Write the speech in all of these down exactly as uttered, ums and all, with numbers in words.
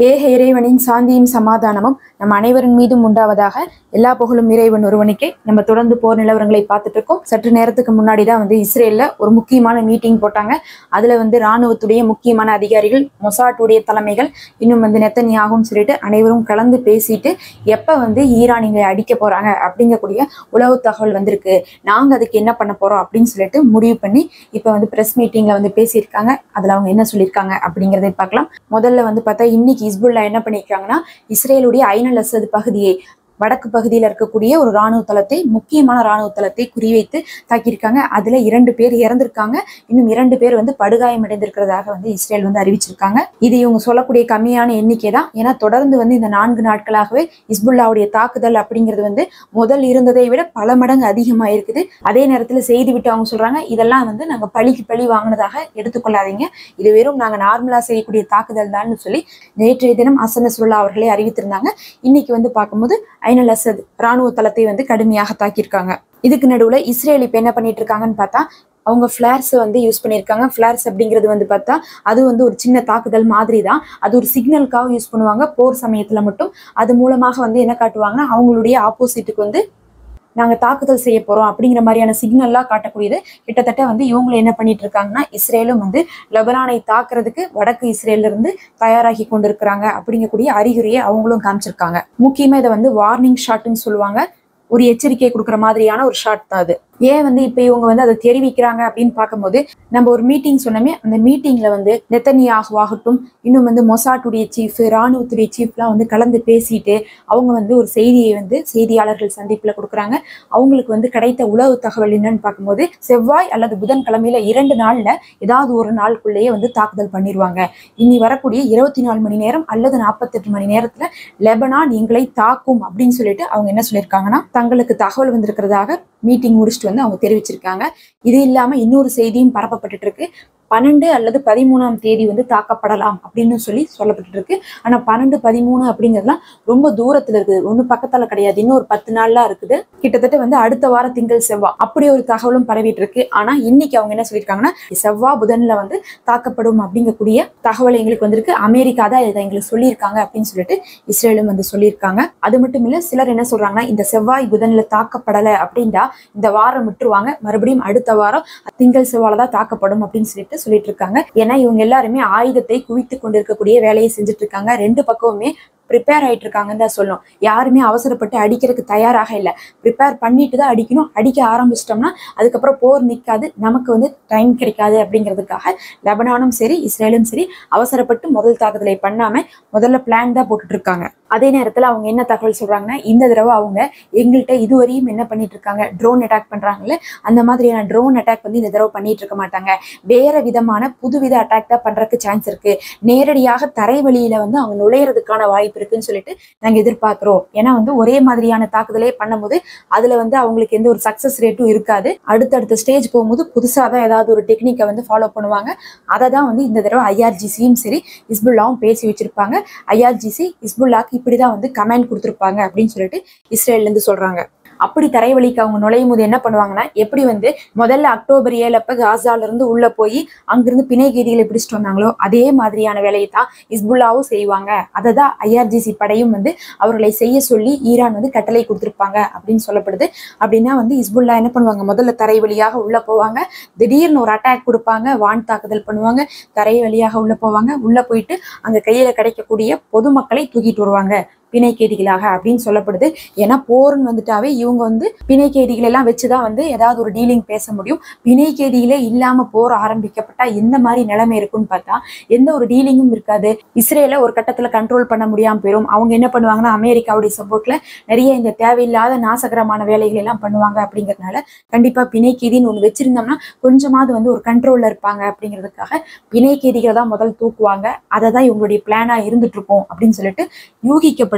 ஏக இறைவனின் சாந்தியும் சமாதானமும் நம் அனைவரின் மீதும் உண்டாவதாக. எல்லா புகழும் இறைவன் ஒருவனுக்கே. நம்ம தொடர்ந்து போர் நிலவரங்களை பார்த்துட்டு இருக்கோம். சற்று நேரத்துக்கு முன்னாடி தான் வந்து இஸ்ரேல்ல ஒரு முக்கியமான மீட்டிங் போட்டாங்க. அதுல வந்து ராணுவத்துடைய முக்கியமான அதிகாரிகள், மொசாட்டுடைய தலைமைகள், இன்னும் வந்து நெத்தனியாகும்னு சொல்லிட்டு அனைவரும் கலந்து பேசிட்டு எப்ப வந்து ஈரானிகளை அடிக்க போறாங்க அப்படிங்கக்கூடிய உளவு தகவல் வந்திருக்கு, நாங்க அதுக்கு என்ன பண்ண போறோம் அப்படின்னு சொல்லிட்டு முடிவு பண்ணி இப்ப வந்து பிரஸ் மீட்டிங்ல வந்து பேசியிருக்காங்க. அதுல அவங்க என்ன சொல்லியிருக்காங்க அப்படிங்கிறதை பார்க்கலாம். முதல்ல வந்து பார்த்தா இன்னைக்கு ஹிஸ்புல்லா என்ன பண்ணிருக்காங்கன்னா, இஸ்ரேலுடைய ஐனல் அசத் பகுதியை, வடக்கு பகுதியில் இருக்கக்கூடிய ஒரு ராணுவ தளத்தை, முக்கியமான ராணுவ தளத்தை குறிவைத்து தாக்கியிருக்காங்க. அதுல இரண்டு பேர் இறந்திருக்காங்க, இன்னும் இரண்டு பேர் வந்து படுகாயம் அடைந்திருக்கிறதாக வந்து இஸ்ரேல் வந்து அறிவிச்சிருக்காங்க. இது இவங்க சொல்லக்கூடிய கம்மியான எண்ணிக்கை தான். ஏன்னா தொடர்ந்து வந்து இந்த நான்கு நாட்களாகவே ஹிஸ்புல்லாவுடைய தாக்குதல் அப்படிங்கிறது வந்து முதல் இருந்ததை விட பல மடங்கு அதிகமா இருக்குது. அதே நேரத்துல செய்தி விட்டு அவங்க சொல்றாங்க, இதெல்லாம் வந்து நாங்க பழிக்கு பழி வாங்கினதாக எடுத்துக்கொள்ளாதீங்க, இது வெறும் நாங்க நார்மலா செய்யக்கூடிய தாக்குதல் தான் சொல்லி நேற்றைய தினம் ஹசன் நஸ்ருல்லா அவர்களே அறிவித்திருந்தாங்க. இன்னைக்கு வந்து பார்க்கும்போது ஐனல் அசத் ராணுவ தளத்தை வந்து கடுமையாக தாக்கியிருக்காங்க. இதுக்கு நடுவுல இஸ்ரேல் இப்ப என்ன பண்ணிட்டு இருக்காங்கன்னு பார்த்தா, அவங்க ஃபிளார்ஸ் வந்து யூஸ் பண்ணியிருக்காங்க. ஃபிளார்ஸ் அப்படிங்கிறது வந்து பார்த்தா அது வந்து ஒரு சின்ன தாக்குதல் மாதிரி தான். அது ஒரு சிக்னலுக்காக யூஸ் பண்ணுவாங்க போர் சமயத்துல மட்டும். அது மூலமாக வந்து என்ன காட்டுவாங்கன்னா, அவங்களுடைய ஆப்போசிட்டுக்கு வந்து நாங்க தாக்குதல் செய்ய போறோம் அப்படிங்கிற மாதிரியான சிக்னல்லாம் காட்டக்கூடியது. கிட்டத்தட்ட வந்து இவங்க என்ன பண்ணிட்டு இருக்காங்கன்னா, இஸ்ரேலும் வந்து லெபனானை தாக்குறதுக்கு வடக்கு இஸ்ரேல்ல இருந்து தயாராகி கொண்டிருக்கிறாங்க அப்படிங்கக்கூடிய அறிகுறியை அவங்களும் காமிச்சிருக்காங்க. முக்கியமா இதை வந்து வார்னிங் ஷாட்னு சொல்லுவாங்க. ஒரு எச்சரிக்கை கொடுக்குற மாதிரியான ஒரு ஷாட் தான் அது. ஏன் வந்து இப்ப இவங்க வந்து அதை தெரிவிக்கிறாங்க அப்படின்னு பார்க்கும்போது, நம்ம ஒரு மீட்டிங் சொன்னோமே, அந்த மீட்டிங்ல வந்து நெத்தனியாகுவாகட்டும், இன்னும் வந்து மொசாட்டுடைய சீஃப், ராணுவத்துடைய சீஃப்லாம் வந்து கலந்து பேசிட்டு அவங்க வந்து ஒரு செய்தியை வந்து செய்தியாளர்கள் சந்திப்புல கொடுக்குறாங்க. அவங்களுக்கு வந்து கிடைத்த உளவு தகவல் என்னன்னு பார்க்கும்போது, செவ்வாய் அல்லது புதன்கிழமையில இரண்டு நாள்ல ஏதாவது ஒரு நாளுக்குள்ளேயே வந்து தாக்குதல் பண்ணிடுவாங்க. இனி வரக்கூடிய இருபத்தி நாலு மணி நேரம் அல்லது நாற்பத்தி எட்டு மணி நேரத்துல லெபனான் எங்களை தாக்கும் அப்படின்னு சொல்லிட்டு அவங்க என்ன சொல்லியிருக்காங்கன்னா, தங்களுக்கு தகவல் வந்திருக்கிறதாக மீட்டிங் முடிச்சுட்டு வந்து அவங்க தெரிவிச்சிருக்காங்க. இது இல்லாம இன்னொரு செய்தியும் பரப்பப்பட்டு இருக்கு. பன்னெண்டு அல்லது பதிமூணாம் தேதி வந்து தாக்கப்படலாம் அப்படின்னு சொல்லி சொல்லப்பட்டு இருக்கு. ஆனா பன்னெண்டு பதிமூணு அப்படிங்கிறதுலாம் ரொம்ப தூரத்துல இருக்குது, ஒண்ணு பக்கத்தால கிடையாது, இன்னும் ஒரு பத்து நாள்லாம் இருக்குது. கிட்டத்தட்ட வந்து அடுத்த வாரம் திங்கள் செவ்வாய் அப்படி ஒரு தகவலும் பரவிட்டு இருக்கு. ஆனா இன்னைக்கு அவங்க என்ன சொல்லியிருக்காங்கன்னா, செவ்வாய் புதன்ல வந்து தாக்கப்படும் அப்படிங்கக்கூடிய தகவல் எங்களுக்கு வந்திருக்கு, அமெரிக்கா தான் இதை எங்களுக்கு சொல்லியிருக்காங்க அப்படின்னு சொல்லிட்டு இஸ்ரேலும் வந்து சொல்லியிருக்காங்க. அது மட்டும் இல்ல, சிலர் என்ன சொல்றாங்கன்னா, இந்த செவ்வாய் புதன்ல தாக்கப்படலை அப்படின்னா இந்த வாரம் விட்டுருவாங்க, மறுபடியும் அடுத்த வாரம் திங்கள் செவ்வாய் தான் தாக்கப்படும் அப்படின்னு சொல்லிட்டு சொல்லிட்டு இருக்காங்க. ஏன்னா இவங்க எல்லாருமே ஆயுதத்தை குவித்து கொண்டிருக்கக்கூடிய வேலையை செஞ்சுட்டு இருக்காங்க. ரெண்டு பக்கமுமே ப்ரிப்பேர் ஆயிட்டு இருக்காங்கன்னு தான் சொல்லணும். யாருமே அவசரப்பட்டு அடிக்கிறதுக்கு தயாராக இல்லை. ப்ரிப்பேர் பண்ணிட்டு தான் அடிக்கணும். அடிக்க ஆரம்பிச்சிட்டோம்னா அதுக்கப்புறம் போர் நிற்காது, நமக்கு வந்து டைம் கிடைக்காது அப்படிங்கிறதுக்காக லெபனானும் சரி இஸ்ரேலும் சரி அவசரப்பட்டு முதல் தாக்குதலை பண்ணாம முதல்ல பிளான் தான் போட்டுட்டு இருக்காங்க. அதே நேரத்துல அவங்க என்ன தகவல் சொல்றாங்கன்னா, இந்த தடவை அவங்க எங்கள்கிட்ட இதுவரையும் என்ன பண்ணிட்டு இருக்காங்க, ட்ரோன் அட்டாக் பண்றாங்கல்ல, அந்த மாதிரியான ட்ரோன் அட்டாக் வந்து இந்த தடவை பண்ணிட்டு இருக்க மாட்டாங்க. வேற விதமான புதுவித அட்டாக் தான் பண்றதுக்கு சான்ஸ் இருக்கு. நேரடியாக தரை வழியில வந்து அவங்க நுழையிறதுக்கான வாய்ப்பு இருக்குன்னு சொல்லிட்டு நாங்க எதிர்பார்க்கிறோம். ஏன்னா வந்து ஒரே மாதிரியான தாக்குதலே பண்ணும்போது அதுல வந்து அவங்களுக்கு எந்த ஒரு சக்சஸ் ரேட்டும் இருக்காது. அடுத்தடுத்த ஸ்டேஜ் போகும்போது புதுசா தான் ஏதாவது ஒரு டெக்னிக்கை வந்து ஃபாலோ பண்ணுவாங்க. அதை தான் வந்து இந்த தடவை ஐஆர்ஜிசியும் சரி ஹிஸ்புல்லாவும் பேசி வச்சிருப்பாங்க. ஐஆர்ஜிசி ஹிஸ்புல்லாக்கு இப்படிதான் வந்து கமெண்ட் கொடுத்துருப்பாங்க அப்படின்னு சொல்லிட்டு இஸ்ரேல்ல இருந்து சொல்றாங்க. அப்படி தரைவழிக்கு அவங்க நுழையும் போது என்ன பண்ணுவாங்கன்னா, எப்படி வந்து முதல்ல அக்டோபர் ஏழு அப்ப காசால இருந்து உள்ள போய் அங்கிருந்து பிணை கைதிகளை பிடிச்சிட்டு வந்தாங்களோ அதே மாதிரியான வேலையை தான் ஹிஸ்புல்லாவும் செய்வாங்க. அதை தான் ஐஆர்ஜிசி படையும் வந்து அவர்களை செய்ய சொல்லி ஈரான் வந்து கட்டளை கொடுத்துருப்பாங்க அப்படின்னு சொல்லப்படுது. அப்படின்னா வந்து ஹிஸ்புல்லா என்ன பண்ணுவாங்க, முதல்ல தரை வழியாக உள்ள போவாங்க, திடீர்னு ஒரு அட்டாக் கொடுப்பாங்க, வான் தாக்குதல் பண்ணுவாங்க, தரை வழியாக உள்ள போவாங்க, உள்ள போயிட்டு அங்க கையில கிடைக்கக்கூடிய பொதுமக்களை தூக்கிட்டு வருவாங்க பிணை கைதிகளாக அப்படின்னு சொல்லப்படுது. ஏன்னா போர்ன்னு வந்துட்டாவே இவங்க வந்து பிணை கைதிகள் எல்லாம் வச்சுதான் வந்து ஏதாவது ஒரு டீலிங் பேச முடியும். பிணை கைதிகளே இல்லாம போர் ஆரம்பிக்கப்பட்டா எந்த மாதிரி நிலைமை இருக்குன்னு பார்த்தா எந்த ஒரு டீலிங்கும் இருக்காது. இஸ்ரேல ஒரு கட்டத்துல கண்ட்ரோல் பண்ண முடியாம போயிடும். அவங்க என்ன பண்ணுவாங்கன்னா, அமெரிக்காவுடைய சப்போர்ட்ல நிறைய இந்த தேவையில்லாத நாசகரமான வேலைகள் எல்லாம் பண்ணுவாங்க. அப்படிங்கிறதுனால கண்டிப்பா பிணை கைதின்னு ஒண்ணு வச்சிருந்தோம்னா கொஞ்சமாவது வந்து ஒரு கண்ட்ரோல்ல இருப்பாங்க அப்படிங்கிறதுக்காக பிணை கைதிகளை தான் முதல் தூக்குவாங்க. அதை தான் இவங்களுடைய பிளானா இருந்துட்டு இருக்கும் அப்படின்னு சொல்லிட்டு யூகிக்கப்படுது.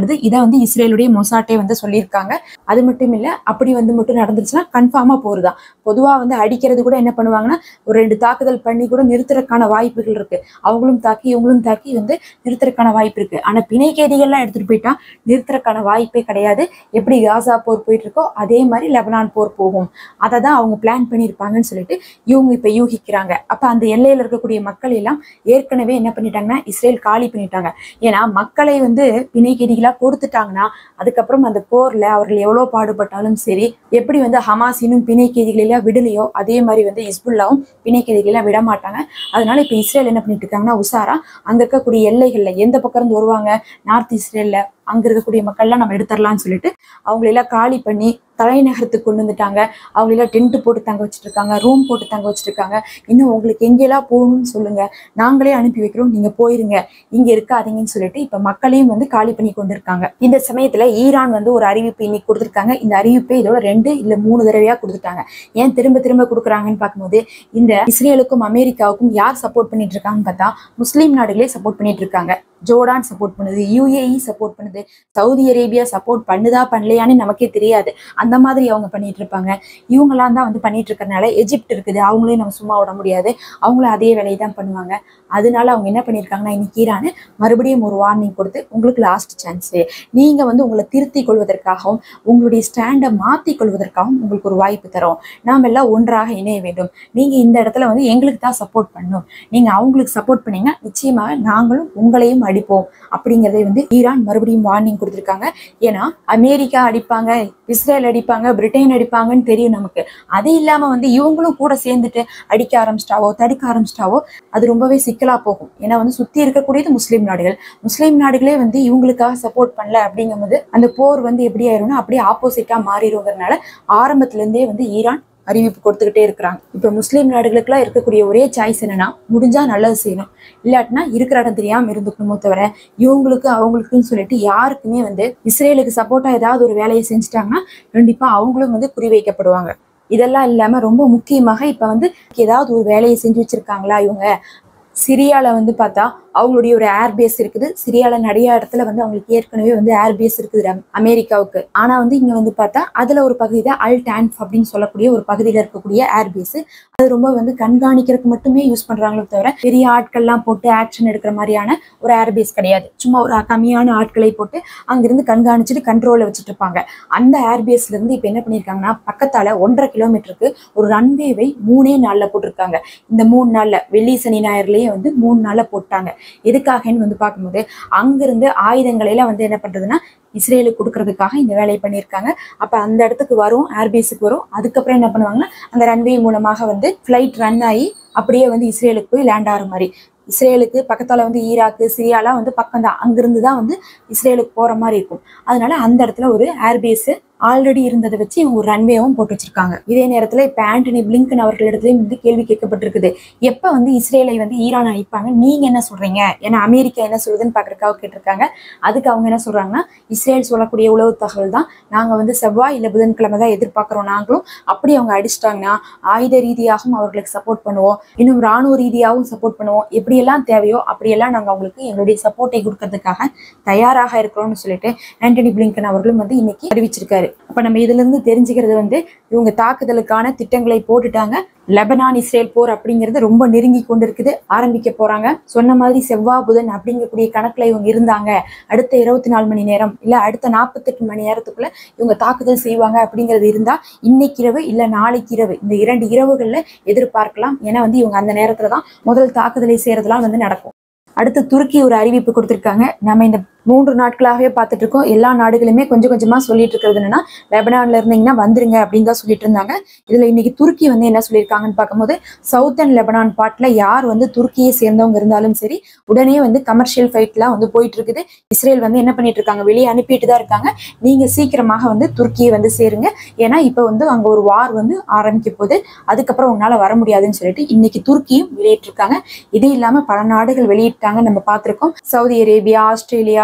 சொல்லப்படுது. இதை வந்து இஸ்ரேலுடைய மொசாட்டே வந்து சொல்லியிருக்காங்க. அது மட்டும் இல்ல, அப்படி வந்து மட்டும் நடந்துச்சுன்னா கன்ஃபார்மா போருதான். பொதுவா வந்து அடிக்கிறது கூட என்ன பண்ணுவாங்கன்னா ஒரு ரெண்டு தாக்குதல் பண்ணி கூட நிறுத்துறதுக்கான வாய்ப்புகள் இருக்கு. அவங்களும் தாக்கி இவங்களும் தாக்கி வந்து நிறுத்துறதுக்கான வாய்ப்பு இருக்கு. ஆனா பிணை கைதிகள்லாம் எடுத்துட்டு போயிட்டா நிறுத்துறதுக்கான வாய்ப்பே கிடையாது. எப்படி காசா போர் போயிட்டு இருக்கோ அதே மாதிரி லெபனான் போர் போகும். அதை தான் அவங்க பிளான் பண்ணியிருப்பாங்கன்னு சொல்லிட்டு இவங்க இப்ப யூகிக்கிறாங்க. அப்ப அந்த எல்லையில இருக்கக்கூடிய மக்கள் எல்லாம் ஏற்கனவே என்ன பண்ணிட்டாங்கன்னா இஸ்ரேல் காலி பண்ணிட்டாங்க. ஏன்னா மக்களை வந்து பிணை கைதிகளா கொடுத்துட்டாங்கன்னா அதுக்கப்புறம் அந்த போர்ல அவர்கள் எவ்வளவு பாடுபட்டாலும் சரி, எப்படி வந்து ஹமாஸ் இன்னும் பிணை கைதிகளெல்லாம் விடலையோ அதே மாதிரி வந்து ஹிஸ்புல்லாவும் பிணை கைதிகளெல்லாம் விட மாட்டாங்க. அதனால இப்ப இஸ்ரேல் என்ன பண்ணிட்டு இருக்காங்கன்னா உசாரா அங்க இருக்கக்கூடிய எல்லைகள்ல எந்த பக்கம் இருந்து வருவாங்க, நார்த் இஸ்ரேல்ல அங்க இருக்கக்கூடிய மக்கள்லாம் நம்ம எடுத்துடலாம்னு சொல்லிட்டு அவங்களெல்லாம் காலி பண்ணி தலைநகரத்துக்கு கொண்டு வந்துட்டாங்க. அவங்களெல்லாம் டென்ட் போட்டு தங்க வச்சுட்டு இருக்காங்க, ரூம் போட்டு தங்க வச்சுட்டு இருக்காங்க. இன்னும் உங்களுக்கு எங்கெல்லாம் போகணும்னு சொல்லுங்க, நாங்களே அனுப்பி வைக்கிறோம், நீங்க போயிருங்க, இங்க இருக்காதீங்கன்னு சொல்லிட்டு இப்ப மக்களையும் வந்து காலி பண்ணி கொண்டு இருக்காங்க. இந்த சமயத்துல ஈரான் வந்து ஒரு அறிவிப்பு இன்னைக்கு கொடுத்துருக்காங்க. இந்த அறிவிப்பை இதோட ரெண்டு இல்ல மூணு தடவையா கொடுத்துட்டாங்க. ஏன் திரும்ப திரும்ப கொடுக்குறாங்கன்னு பார்க்கும்போது இந்த இஸ்ரேலுக்கும் அமெரிக்காவுக்கும் யார் சப்போர்ட் பண்ணிட்டு இருக்காங்கன்னு பார்த்தா முஸ்லீம் நாடுகளே சப்போர்ட் பண்ணிட்டு இருக்காங்க. ஜோர்டான் சப்போர்ட் பண்ணுது, யூஏஇ சப்போர்ட் பண்ணுது, சவுதி அரேபியா சப்போர்ட் பண்ணுதா பண்ணலையான்னு நமக்கே தெரியாது. அந்த மாதிரி அவங்க பண்ணிட்டு இருப்பாங்க. இவங்கெல்லாம் தான் வந்து பண்ணிட்டு இருக்கறனால எஜிப்ட் இருக்குது, அவங்களையும் நம்ம சும்மா விட முடியாது, அவங்களும் அதே வேலையை தான் பண்ணுவாங்க. அதனால அவங்க என்ன பண்ணியிருக்காங்கன்னா இன்னைக்கு ஈரான் மறுபடியும் ஒரு வார்னிங் கொடுத்து உங்களுக்கு லாஸ்ட் சான்ஸ், நீங்க வந்து உங்களை திருத்தி கொள்வதற்காகவும் உங்களுடைய ஸ்டாண்டை மாற்றி கொள்வதற்காகவும் உங்களுக்கு ஒரு வாய்ப்பு தரோம். நாம் எல்லாம் ஒன்றாக இணைய வேண்டும். நீங்க இந்த இடத்துல வந்து எங்களுக்கு தான் சப்போர்ட் பண்ணணும். நீங்க அவங்களுக்கு சப்போர்ட் பண்ணீங்கன்னா நிச்சயமாக நாங்களும் உங்களையும் அடிப்போம் அப்படிங்கிறதை வந்து ஈரான் மறுபடியும் வார்னிங் கொடுத்துருக்காங்க. ஏன்னா அமெரிக்கா அடிப்பாங்க, இஸ்ரேல் அடிப்பாங்க, பிரிட்டன் அடிப்பாங்கன்னு தெரியும் நமக்கு. அது இல்லாம வந்து இவங்களும் கூட சேர்ந்துட்டு அடிக்க ஆரம்பிச்சிட்டாவோ தடுக்க ஆரம்பிச்சிட்டாவோ அது ரொம்பவே சிக்கலா போகும். ஏன்னா வந்து சுத்தி இருக்கக்கூடியது முஸ்லீம் நாடுகள், முஸ்லீம் நாடுகளே வந்து இவங்களுக்காக சப்போர்ட் பண்ணல அப்படிங்கும்போது அந்த போர் வந்து எப்படி ஆயிரும்னா அப்படியே ஆப்போசிட்டா மாறிடுங்கிறதுனால ஆரம்பத்துல இருந்தே வந்து ஈரான் அறிவிப்பு கொடுத்துக்கிட்டே இருக்கிறாங்க. இப்ப முஸ்லீம் நாடுகளுக்குலாம் இருக்கக்கூடிய ஒரே சாய்ஸ் என்னன்னா முடிஞ்சா நல்லது செய்யணும், இல்லாட்டினா இருக்கிற இடம் தெரியாம இருந்துக்கணுமோ தவிர இவங்களுக்கு அவங்களுக்குன்னு சொல்லிட்டு யாருக்குமே வந்து இஸ்ரேலுக்கு சப்போர்ட்டா ஏதாவது ஒரு வேலையை செஞ்சுட்டாங்கன்னா கண்டிப்பா அவங்களும் வந்து குறிவைக்கப்படுவாங்க. இதெல்லாம் இல்லாம ரொம்ப முக்கியமாக இப்ப வந்து ஏதாவது ஒரு வேலையை செஞ்சு வச்சிருக்காங்களா இவங்க. சிரியால வந்து பார்த்தா அவங்களுடைய ஒரு ஏர்பேஸ் இருக்குது. சிரியால நிறைய இடத்துல வந்து அவங்களுக்கு ஏற்கனவே வந்து ஏர்பேஸ் இருக்குது அமெரிக்காவுக்கு. ஆனா வந்து இங்க வந்து பார்த்தா அதுல ஒரு பகுதி தான் அல் டான்ஃப் அப்படின்னு சொல்லக்கூடிய ஒரு பகுதியில இருக்கக்கூடிய ஏர்பேஸ். அது ரொம்ப வந்து கண்காணிக்கிறதுக்கு மட்டுமே யூஸ் பண்றாங்களே தவிர பெரிய ஆட்கள்லாம் போட்டு ஆக்ஷன் எடுக்கிற மாதிரியான ஒரு ஏர்பேஸ் கிடையாது. சும்மா ஒரு கம்மியான ஆட்களை போட்டு அங்கிருந்து கண்காணிச்சுட்டு கண்ட்ரோல்ல வச்சுட்டு இருப்பாங்க. அந்த ஏர்பேஸ்ல இருந்து இப்ப என்ன பண்ணிருக்காங்கன்னா பக்கத்தால ஒன்றரை கிலோமீட்டருக்கு ஒரு ரன்வேவை மூணே நாள்ல போட்டிருக்காங்க. இந்த மூணு நாள்ல வெள்ளி சனி ஞாயிறுலயே வந்து மூணு நாள்ல போட்டாங்க. எதுக்காகன்னு வந்து பார்க்கும்போது அங்கிருந்து ஆயுதங்களை எல்லாம் வந்து என்ன பண்றதுன்னா இஸ்ரேலுக்கு கொடுக்கறதுக்காக இந்த வேலையை பண்ணியிருக்காங்க. அப்ப அந்த இடத்துக்கு வரும், ஏர்பேஸுக்கு வரும். அதுக்கப்புறம் என்ன பண்ணுவாங்கன்னா அந்த ரன்வே மூலமாக வந்து ஃபிளைட் ரன் ஆகி அப்படியே வந்து இஸ்ரேலுக்கு போய் லேண்ட் ஆகிற மாதிரி. இஸ்ரேலுக்கு பக்கத்தால வந்து ஈராக்கு சிரியாலாம் வந்து பக்கம் தான், அங்கிருந்து தான் வந்து இஸ்ரேலுக்கு போற மாதிரி இருக்கும். அதனால அந்த இடத்துல ஒரு ஏர்பேஸ் ஆல்ரெடி இருந்ததை வச்சு இவங்க ஒரு ரன்வேவும் போட்டு வச்சிருக்காங்க. இதே நேரத்துல இப்ப ஆண்டனி பிளிங்கன் அவர்களிடத்துலயும் வந்து கேள்வி கேட்கப்பட்டிருக்குது, எப்ப வந்து இஸ்ரேலை வந்து ஈரான் அழிப்பாங்க, நீங்க என்ன சொல்றீங்க, ஏன்னா அமெரிக்கா என்ன சொல்லுதுன்னு பாக்குறதுக்காக கேட்டிருக்காங்க. அதுக்கு அவங்க என்ன சொல்றாங்கன்னா இஸ்ரேல் சொல்லக்கூடிய உளவு தகவல் தான், நாங்க வந்து செவ்வாய் இல்ல புதன்கிழமை தான் எதிர்பார்க்கிறோம் நாங்களும். அப்படி அவங்க அடிச்சிட்டாங்கன்னா ஆயுத ரீதியாகவும் அவர்களுக்கு சப்போர்ட் பண்ணுவோம், இன்னும் ராணுவ ரீதியாகவும் சப்போர்ட் பண்ணுவோம், எப்படியெல்லாம் தேவையோ அப்படியெல்லாம் நாங்க அவங்களுக்கு எங்களுடைய சப்போர்ட்டை கொடுக்கறதுக்காக தயாராக இருக்கிறோம்னு சொல்லிட்டு ஆண்டனி பிளிங்கன் அவர்களும் வந்து இன்னைக்கு அறிவிச்சிருக்காரு. அப்ப நம்ம இதுல இருந்து தெரிஞ்சுக்கிறது வந்து இவங்க தாக்குதலுக்கான திட்டங்களை போட்டுட்டாங்க. லெபனான் இஸ்ரேல் போர் அப்படிங்கிறது ரொம்ப நெருங்கி கொண்டு இருக்குது, ஆரம்பிக்க போறாங்க. சொன்ன மாதிரி செவ்வாய் புதன் அப்படிங்கக்கூடிய கணக்குல இவங்க இருந்தாங்க. அடுத்த இருபத்தி நாலு மணி நேரம் இல்ல அடுத்த நாற்பத்தி எட்டு மணி நேரத்துக்குள்ள இவங்க தாக்குதல் செய்வாங்க அப்படிங்கிறது இருந்தா இன்னைக்கு இரவு இல்ல நாளைக்கு இரவு இந்த இரண்டு இரவுகள்ல எதிர்பார்க்கலாம். ஏன்னா வந்து இவங்க அந்த நேரத்துலதான் முதல் தாக்குதலை செய்யறதுலாம் வந்து நடக்கும். அடுத்து துருக்கி ஒரு அறிவிப்பு கொடுத்திருக்காங்க. நம்ம இந்த மூன்று நாட்களாகவே பார்த்துட்டு இருக்கோம். எல்லா நாடுகளுமே கொஞ்சம் கொஞ்சமா சொல்லிட்டு இருக்கிறது என்னன்னா லெபனான்ல இருந்தீங்கன்னா வந்துருங்க அப்படின்னு தான் சொல்லிட்டு இருந்தாங்க. இதுல இன்னைக்கு துருக்கி வந்து என்ன சொல்லியிருக்காங்கன்னு பார்க்கும்போது சவுத்தன் லெபனான் பாட்ல யார் வந்து துருக்கியை சேர்ந்தவங்க இருந்தாலும் சரி உடனே வந்து கமர்ஷியல் ஃபைட்லாம் வந்து போயிட்டு இருக்குது. இஸ்ரேல் வந்து என்ன பண்ணிட்டு இருக்காங்க, வெளியே அனுப்பிட்டு தான் இருக்காங்க, நீங்க சீக்கிரமாக வந்து துருக்கியை வந்து சேருங்க, ஏன்னா இப்ப வந்து அங்க ஒரு வார் வந்து ஆரம்பிக்க போகுது, அதுக்கப்புறம் உங்களால வர முடியாதுன்னு சொல்லிட்டு இன்னைக்கு துருக்கியும் வெளியிட்டிருக்காங்க. இது இல்லாம பல நாடுகள் வெளியிட்டாங்க நம்ம பார்த்திருக்கோம். சவுதி அரேபியா, ஆஸ்திரேலியா,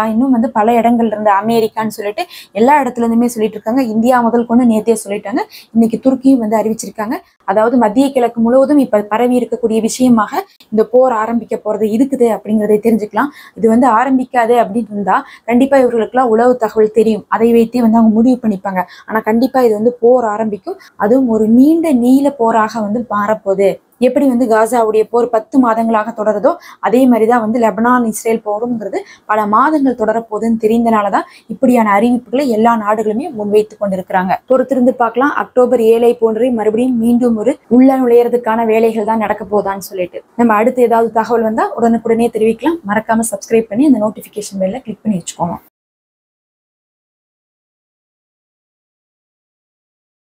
இன்னும் வந்து பல இடங்கள்ல இருந்து அமெரிக்கான்னு சொல்லிட்டு எல்லா இடத்துல இருந்துமே சொல்லிட்டு இருக்காங்க. இந்தியா முதல் கொண்டு நேத்தே சொல்லிட்டாங்க. இன்னைக்கு துருக்கியும் வந்து அறிவிச்சிருக்காங்க. அதாவது மத்திய கிழக்கு முழுவதும் இப்ப பரவி இருக்கக்கூடிய விஷயமாக இந்த போர் ஆரம்பிக்க போறது இருக்குது அப்படிங்கிறதை தெரிஞ்சுக்கலாம். இது வந்து ஆரம்பிக்காது அப்படின்னு இருந்தா கண்டிப்பா இவர்களுக்கெல்லாம் உளவு தகவல் தெரியும். அதை வைத்தே வந்து அவங்க முடிவு பண்ணிப்பாங்க. ஆனா கண்டிப்பா இது வந்து போர் ஆரம்பிக்கும். அதுவும் ஒரு நீண்ட நீள போராக வந்து மாறப்போகுது. எப்படி வந்து காசாவுடைய போர் பத்து மாதங்களாக தொடருதோ அதே மாதிரிதான் வந்து லெபனான் இஸ்ரேல் போருங்கிறது பல மாதங்கள் தொடரப்போகுதுன்னு தெரிந்தனாலதான் இப்படியான அறிவிப்புகளை எல்லா நாடுகளுமே முன்வைத்து கொண்டிருக்கிறாங்க. பொறுத்திருந்து பார்க்கலாம். அக்டோபர் ஏழை போன்றே மறுபடியும் மீண்டும் ஒரு உள்ள நுழையறதுக்கான வேலைகள் தான் நடக்க போதான்னு சொல்லிட்டு நம்ம அடுத்து ஏதாவது தகவல் வந்தா உடனுக்குடனே தெரிவிக்கலாம். மறக்காம சப்ஸ்கிரைப் பண்ணி அந்த நோட்டிபிகேஷன் பெல்ல கிளிக் பண்ணி வச்சுக்கோங்க.